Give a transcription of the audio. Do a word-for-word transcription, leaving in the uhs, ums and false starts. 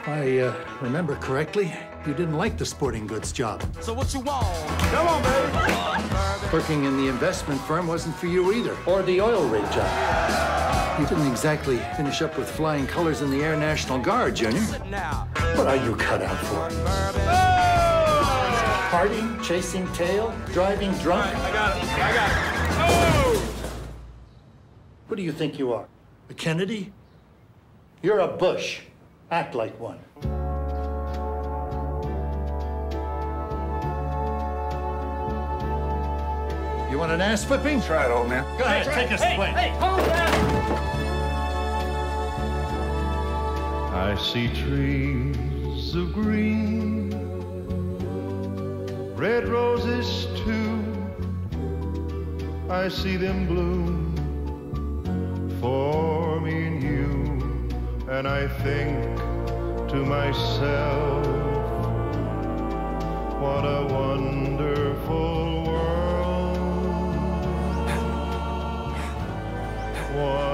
If I uh, remember correctly, you didn't like the sporting goods job. So what you want? Come on, baby. Working in the investment firm wasn't for you either, or the oil rig job. You didn't exactly finish up with flying colors in the Air National Guard, Junior. What are you cut out for? Partying, chasing tail, driving drunk? All right, I got it. I got it. Oh! What do you think you are? A Kennedy? You're a Bush. Act like one. You want an ass whipping? Try it, old man. Go ahead, Hey, take us hey, away. hey, hold that! I see trees of green, red roses too. I see them bloom for me and you, and I think to myself, what a wonderful world. What